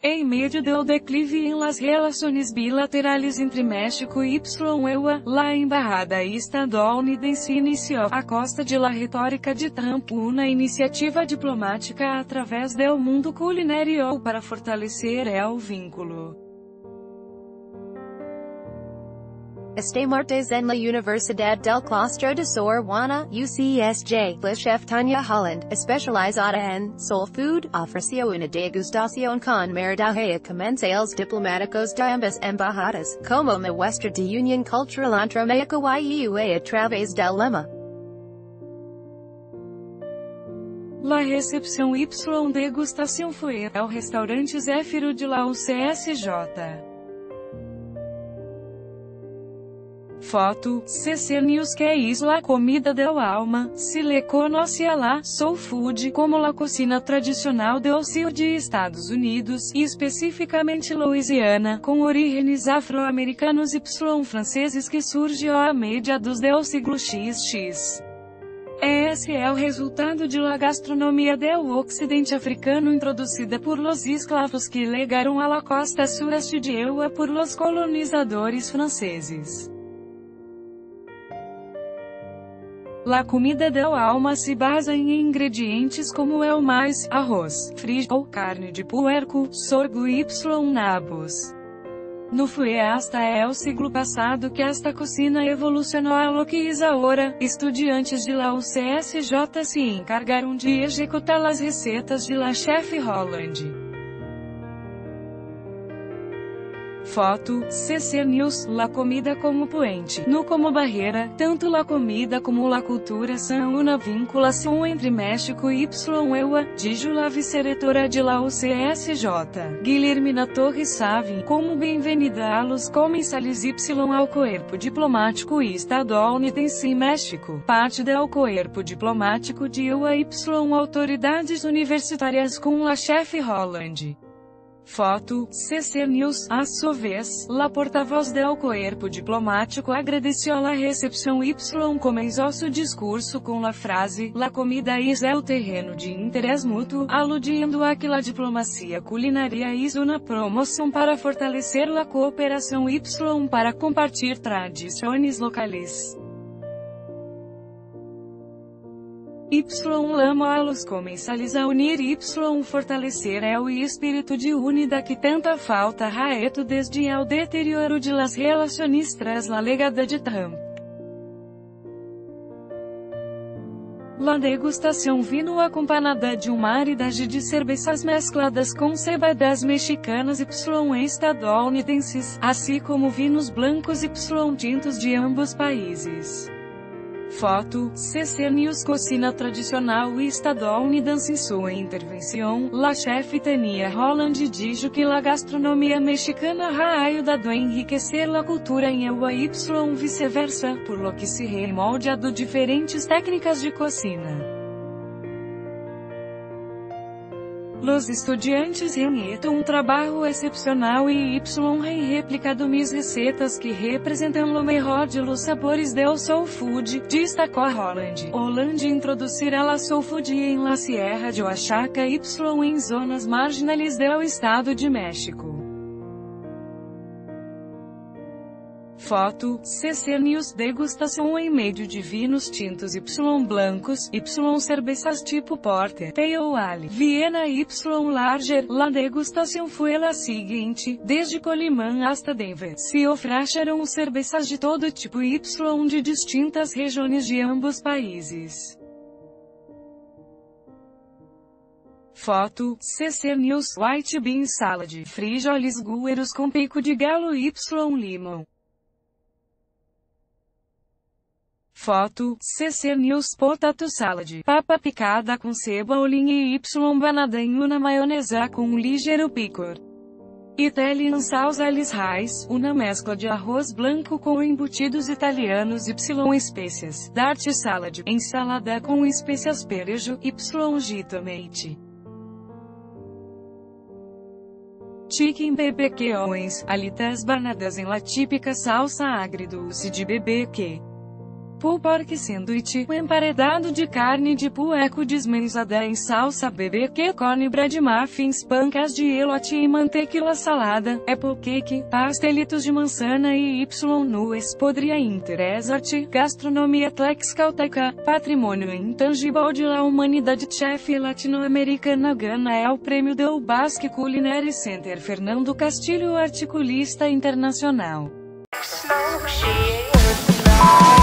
Em medio del declive en las relaciones bilaterales entre México y EUA, la embajada estadounidense inició, a costa de la retórica de Trump, una iniciativa diplomática a través del mundo culinário para fortalecer el vínculo. Este martes en la Universidad del Claustro de Sor Juana, UCSJ, la chef Tania Holland, especializada en soul food, ofreció una degustación con maridaje a comensales diplomáticos de ambas embajadas, como la muestra de unión cultural entre México y EUA a través del lema. La recepción y degustación fue el restaurante Zéfiro de la UCSJ. Foto, CC News. Que es la comida del alma, se le conoce a la soul food como la cocina tradicional del sur de Estados Unidos, e especificamente Louisiana, com orígenes afro-americanos y franceses que surgiu a mediados del siglo XX. Esse é o resultado de la gastronomia del occidente africano introduzida por los esclavos que legaron a la costa sureste de EUA por los colonizadores franceses. La comida del alma se basa em ingredientes como el maíz, arroz, frijol, carne de puerco, sorgo y nabos. No fue hasta el siglo pasado que esta cocina evolucionó a lo que es ahora. Estudiantes de la UCSJ se encargaram de ejecutar las recetas de la chef Holland. Foto, CC News. La comida como puente, no como barreira, tanto la comida como la cultura são una vinculação entre México y EUA, dijo la vicereitora de la UCSJ, Guilhermina Torres Savin, como bem-vinda a los comensales Y ao Corpo Diplomático Estadunidense em México, parte del Corpo Diplomático de EUA y autoridades universitárias com la chef Holland. Foto, CC News. A su vez, la porta-voz del Corpo Diplomático agradeció la recepción y comenzó su discurso con la frase, la comida es el terreno de interés mútuo, aludindo a que la diplomacia culinaria es una promoción para fortalecer la cooperación y para compartir tradiciones locales. Lama a los comensales a unir y fortalecer el espíritu de unidad que tanta falta ha hecho desde el deterioro de las relaciones tras la llegada de Trump. La degustación vino acompanhada de uma maridaje de cervezas mezcladas com cebadas mexicanas y estadunidenses, así como vinos blancos y tintos de ambos países. Foto, CC News. Cocina tradicional estadunidense. Em sua intervenção, la chef Tania Holland dijo que la gastronomia mexicana ha ayudado a enriquecer la cultura em EUA y viceversa, por lo que se ha moldeado diferentes técnicas de cocina. Los estudiantes han hecho un trabajo excepcional y han replicado mis recetas que representan lo mejor de los sabores del soul food, destacó Holland. Holland introducirá la soul food en la Sierra de Oaxaca y en zonas marginales del Estado de México. Foto, CC News. Degustação em meio de vinos tintos Y blancos, Y cervezas tipo Porter, Pale Ale, Viena Y Larger. La degustação foi la seguinte: desde Colimán hasta Denver, se ofereceram cervezas de todo tipo Y de distintas regiões de ambos países. Foto, CC News. White bean salad, frijoles guerreiros com pico de galo Y limão. Foto, CC News. Potato salad, papa picada com cebolinha e banada em uma maionesa com um ligeiro picor. Italian Salsalis Rice, uma mescla de arroz branco com embutidos italianos Y especias. Dart salad, ensalada com especias perejo, Y gitomate. Chicken BBQ alitas banadas em la típica salsa agridoce de BBQ. pulled pork sandwich, o emparedado de carne de puerco desmenuzada em salsa BBQ, cone bread muffins, pancas de elote e mantequilla salada, apple cake, pastelitos de manzana e y-nuez, podria interessante, gastronomia tlaxcalteca, patrimônio intangível de la humanidade, chefe latino-americana. Gana é o prêmio del Basque Culinary Center Fernando Castilho, articulista internacional. Smoke, she